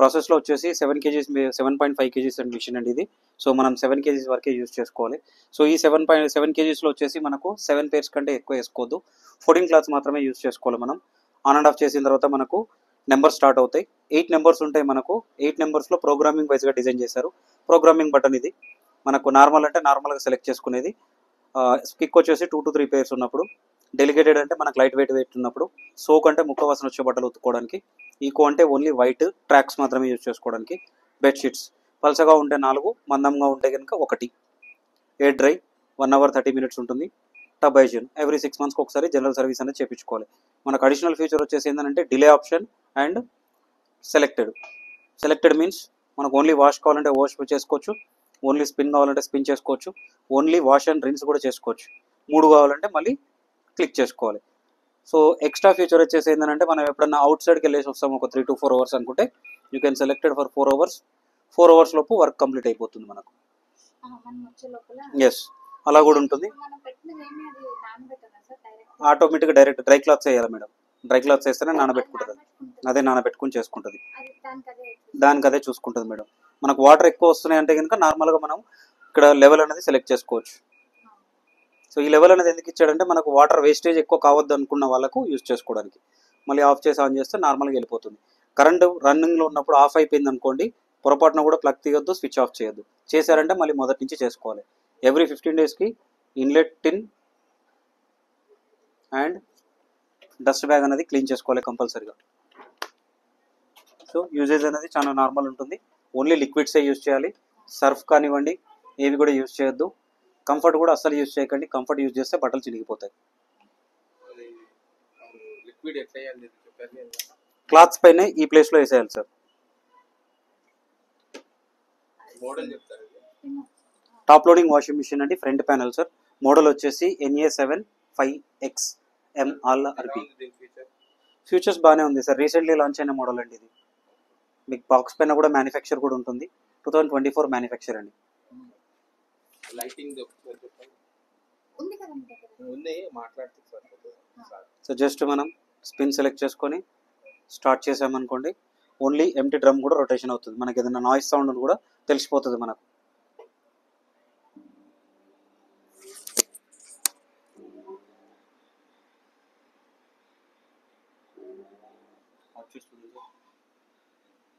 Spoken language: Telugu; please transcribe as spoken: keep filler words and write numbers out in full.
ప్రాసెస్లో వచ్చేసి seven kgs seven point five kgs and machine అండి ఇది. సో మనం సెవెన్ కేజీస్ వరకే యూజ్ చేసుకోవాలి. సో ఈ సెవెన్ పాయింట్ సెవెన్ కేజీస్లో వచ్చేసి మనకు సెవెన్ పేర్స్ కంటే ఎక్కువ వేసుకోవద్దు. ఫోర్టీన్ క్లాత్స్ మాత్రమే యూజ్ చేసుకోవాలి మనం. ఆన్ అండ్ ఆఫ్ చేసిన తర్వాత మనకు నెంబర్ స్టార్ట్ అవుతాయి. ఎయిట్ నెంబర్స్ ఉంటాయి మనకు. ఎయిట్ నెంబర్స్లో ప్రోగ్రామింగ్ వైజ్గా డిజైన్ చేశారు. ప్రోగ్రామింగ్ బటన్ ఇది. మనకు నార్మల్ అంటే నార్మల్గా సెలెక్ట్ చేసుకునేది. స్కిక్ వచ్చేసి టూ టు త్రీ పేర్స్ ఉన్నప్పుడు, డెలిగేటెడ్ అంటే మనకు లైట్ వెయిట్ వెయిట్ ఉన్నప్పుడు, సోక్ అంటే ముక్క వాసన వచ్చే బట్టలు ఉతుక్కోవడానికి, ఈకో అంటే ఓన్లీ వైట్ ట్రాక్స్ మాత్రమే యూజ్ చేసుకోవడానికి, బెడ్షీట్స్ పల్చగా ఉంటే నాలుగు, మందంగా ఉంటే కనుక ఒకటి, air dry one hour thirty minutes ఉంటుంది, టబ్ హైజీన్ ఎవ్రీ సిక్స్ మంత్స్కి ఒకసారి జనరల్ సర్వీస్ అనేది చేయించుకోవాలి. మనకు అడిషనల్ ఫీచర్ వచ్చేసి ఏంటంటే delay option and selected. Selected means మనకు ఓన్లీ వాష్ కావాలంటే వాష్ చేసుకోవచ్చు, ఓన్లీ స్పిన్ కావాలంటే స్పిన్ చేసుకోవచ్చు, ఓన్లీ వాష్ అండ్ రిన్స్ కూడా చేసుకోవచ్చు. మూడు కావాలంటే మళ్ళీ క్లిక్ చేసుకోవాలి. సో ఎక్స్ట్రా ఫీచర్ వచ్చేసి ఏంటంటే మనం ఎప్పుడన్నా అవుట్ సైడ్కి వెళ్ళేసి వస్తాం ఒక త్రీ టు ఫోర్ అవర్స్ అనుకుంటే you can selected for four hours four hours లోపు వర్క్ కంప్లీట్ అయిపోతుంది మనకు. ఎస్ అలా కూడా ఉంటుంది. ఆటోమేటిక్గా డైరెక్ట్ డ్రై క్లాత్స్ వేయాలి మేడం. డ్రై క్లాత్స్ వేస్తేనే నానబెట్టుకుంటుంది. అదే నానబెట్టుకుని చేసుకుంటుంది. దానికి అదే చూసుకుంటుంది మేడం. మనకు వాటర్ ఎక్కువ వస్తున్నాయి అంటే కనుక నార్మల్గా మనం ఇక్కడ లెవెల్ అనేది సెలెక్ట్ చేసుకోవచ్చు. సో ఈ లెవెల్ అనేది ఎందుకు ఇచ్చాడంటే మనకు వాటర్ వేస్టేజ్ ఎక్కువ కావద్దు అనుకున్న వాళ్ళకు యూజ్ చేసుకోవడానికి. మళ్ళీ ఆఫ్ చేసి ఆన్ చేస్తే నార్మల్గా వెళ్ళిపోతుంది. కరెంట్ రన్నింగ్లో ఉన్నప్పుడు ఆఫ్ అయిపోయింది అనుకోండి, పొరపాటున కూడా ప్లగ్ తీయొద్దు, స్విచ్ ఆఫ్ చేయొద్దు. చేశారంటే మళ్ళీ మొదటి నుంచి చేసుకోవాలి. ఎవ్రీ ఫిఫ్టీన్ డేస్కి ఇన్లెట్ టిన్ అండ్ డస్ట్ బ్యాగ్ అనేది క్లీన్ చేసుకోవాలి కంపల్సరీగా. సో యూజేజ్ అనేది చాలా నార్మల్ ఉంటుంది. ఓన్లీ లిక్విడ్సే యూజ్ చేయాలి. సర్ఫ్ కానివ్వండి ఏవి కూడా యూజ్ చేయొద్దు. కంఫర్ట్ కూడా అస్సలు యూజ్ చేయకండి. కంఫర్ట్ యూజ్ చేస్తే బట్టలు చినిగిపోతాయి. క్లాత్స్ పైన ఈ ప్లేస్లో వేసేయాలి sir. Top loading washing machine అండి, ఫ్రంట్ ప్యానల్ సార్. మోడల్ వచ్చేసి NA seven five X MR RB. Futures బాగానే ఉంది సార్. రీసెంట్లీ లాంచ్ అయిన మోడల్ అండి ఇది. మీకు బాక్స్ పైన కూడా మ్యానుఫ్యాక్చర్ కూడా ఉంటుంది. Two thousand twenty four manufacture అండి. సో జస్ట్ మనం స్పిన్ సెలెక్ట్ చేసుకొని స్టార్ట్ చేసామనుకోండి, ఓన్లీ ఎంటీ డ్రమ్ కూడా రొటేషన్ అవుతుంది. మనకి ఏదైనా నాయిస్ సౌండ్ కూడా తెలిసిపోతుంది మనకు.